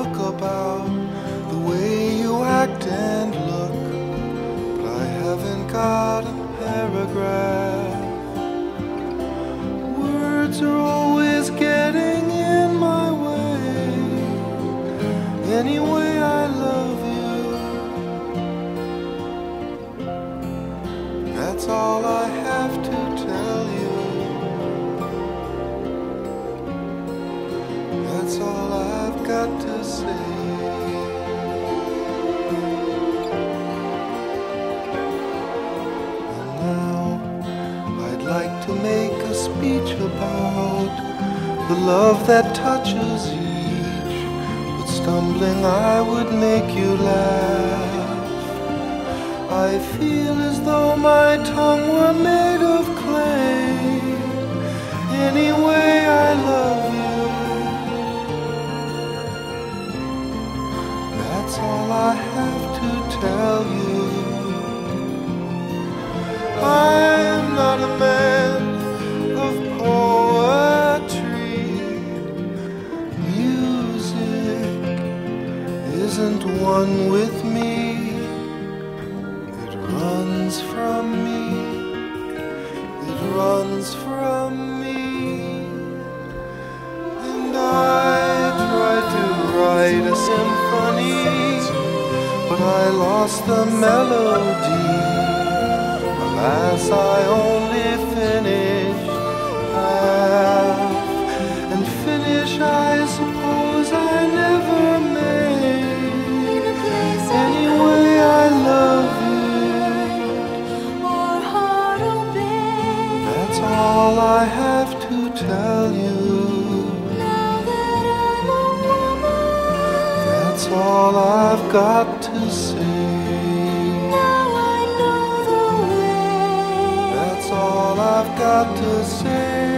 book about the way you act and look, but I haven't got a paragraph. Words are always getting in my way. Anyway, I love you. That's all I have to tell you. That's all I've got to say. And now I'd like to make a speech about the love that touches each, but stumbling I would make you laugh. I feel as though my tongue were made of clay. Anyway, I love you. That's all I have to tell you. I'm not a man of poetry. Music isn't one with me. It runs from me. It runs from me. And I tried to write a symphony, but I lost the melody. Alas, I only finished half, and finish I suppose I never made. Anyway, I love you. That's all I have to tell you. That's all I've got to say. That's all I've got to say.